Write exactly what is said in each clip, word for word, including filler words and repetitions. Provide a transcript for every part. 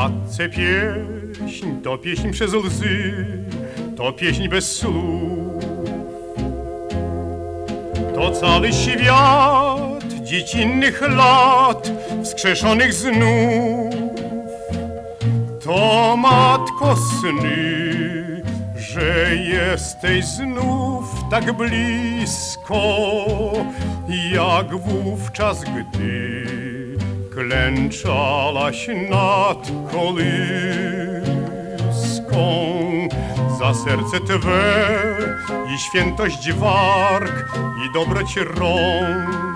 matce pieśń, to pieśń przez łzy, to pieśń bez słów. To cały świat dziecinnych lat, wskrzeszonych znów. To matko sny, że jesteś znów tak blisko, jak wówczas, gdy klęczałaś nad kolyską. Za serce Twe i świętość warg i dobroć rąk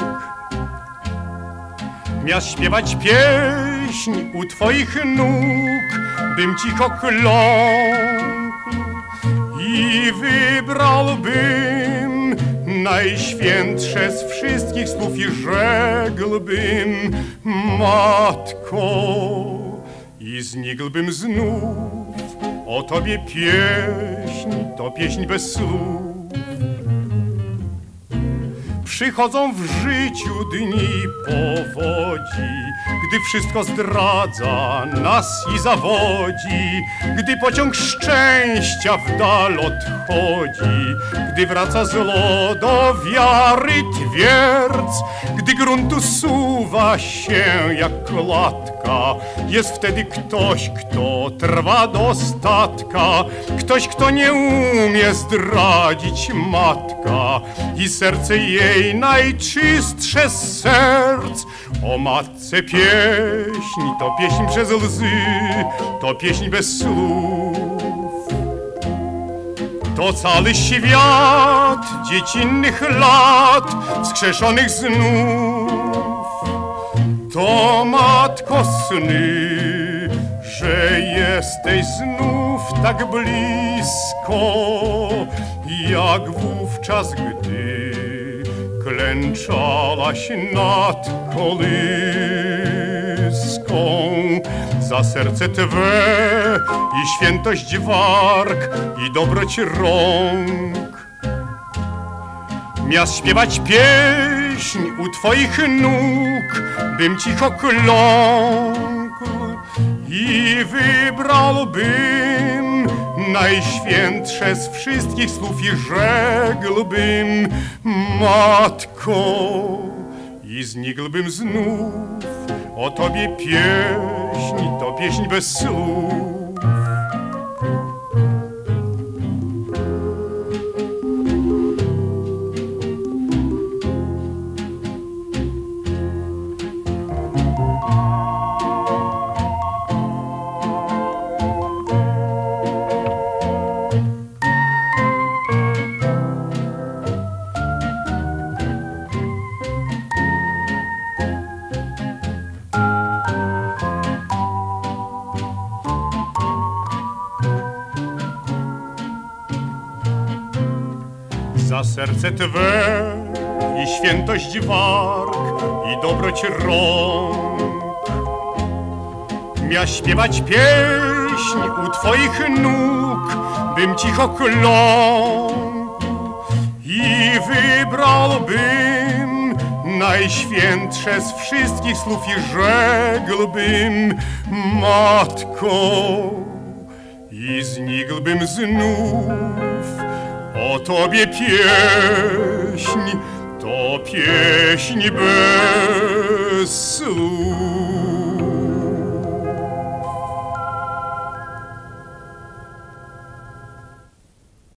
miast śpiewać pieśń u Twoich nóg, bym cicho kląkł i wybrałbym najświętsze z wszystkich słów i rzekłbym: Matko, i znikłbym znów. O Tobie pieśń, to pieśń bez słów. Przychodzą w życiu dni powodzi, gdy wszystko zdradza nas i zawodzi, gdy pociąg szczęścia w dal odchodzi, gdy wraca zło do wiary twierdz, gdy grunt usuwa się jak klatka. Jest wtedy ktoś, kto trwa do statka, ktoś, kto nie umie zdradzić, matka, i serce jej najczystsze z serc. O matce pieśń, to pieśń przez łzy, to pieśń bez słów. To cały świat dziecinnych lat, wskrzeszonych znów. To matko sny, że jesteś znów tak blisko, jak wówczas, gdy klęczałaś nad kolyską. Za serce Twe i świętość warg i dobroć rąk miast śpiewać pieśń u Twoich nóg, bym cicho kląkł i wybrałbym najświętsze z wszystkich słów i rzekłbym: Matko, i znikłbym znów. O Tobie pieśń, to pieśń bez słów. Za serce Twe i świętość warg i dobroć rąk miast śpiewać pieśń u Twoich nóg, bym cicho kląkł i wybrałbym najświętsze z wszystkich słów i rzekłbym: Matko, i znikłbym znów. O Tobie pieśń, to pieśń bez słów.